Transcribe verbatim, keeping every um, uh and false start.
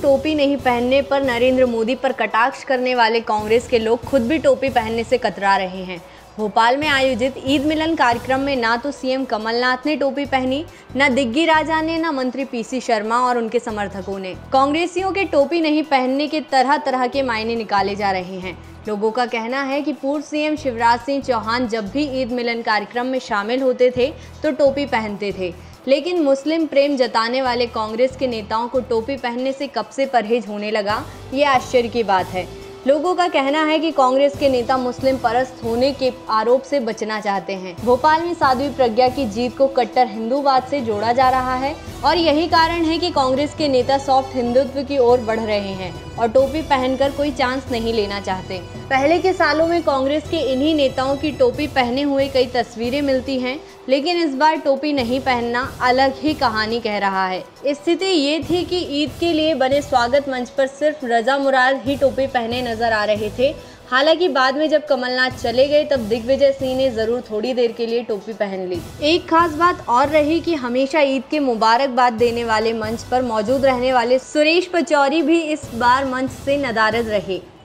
टोपी नहीं पहनने पर नरेंद्र मोदी पर कटाक्ष करने वाले कांग्रेस के लोग खुद भी टोपी पहनने से कतरा रहे हैं। भोपाल में आयोजित ईद मिलन कार्यक्रम में ना तो सीएम कमलनाथ ने टोपी पहनी, न दिग्गी राजा ने, न मंत्री पीसी शर्मा और उनके समर्थकों ने। कांग्रेसियों के टोपी नहीं पहनने के तरह तरह के मायने निकाले जा रहे हैं। लोगों का कहना है कि पूर्व सीएम शिवराज सिंह चौहान जब भी ईद मिलन कार्यक्रम में शामिल होते थे तो टोपी पहनते थे, लेकिन मुस्लिम प्रेम जताने वाले कांग्रेस के नेताओं को टोपी पहनने से कब से परहेज होने लगा, ये आश्चर्य की बात है। लोगों का कहना है कि कांग्रेस के नेता मुस्लिम परस्त होने के आरोप से बचना चाहते हैं। भोपाल में साध्वी प्रज्ञा की जीत को कट्टर हिंदूवाद से जोड़ा जा रहा है और यही कारण है कि कांग्रेस के नेता सॉफ्ट हिंदुत्व की ओर बढ़ रहे हैं और टोपी पहनकर कोई चांस नहीं लेना चाहते। पहले के सालों में कांग्रेस के इन्हीं नेताओं की टोपी पहने हुए कई तस्वीरें मिलती हैं, लेकिन इस बार टोपी नहीं पहनना अलग ही कहानी कह रहा है। स्थिति ये थी कि ईद के लिए बने स्वागत मंच पर सिर्फ रजा मुराद ही टोपी पहने नजर आ रहे थे। हालांकि बाद में जब कमलनाथ चले गए तब दिग्विजय सिंह ने जरूर थोड़ी देर के लिए टोपी पहन ली। एक खास बात और रही कि हमेशा ईद के मुबारकबाद देने वाले मंच पर मौजूद रहने वाले सुरेश पचौरी भी इस बार मंच से नदारद रहे।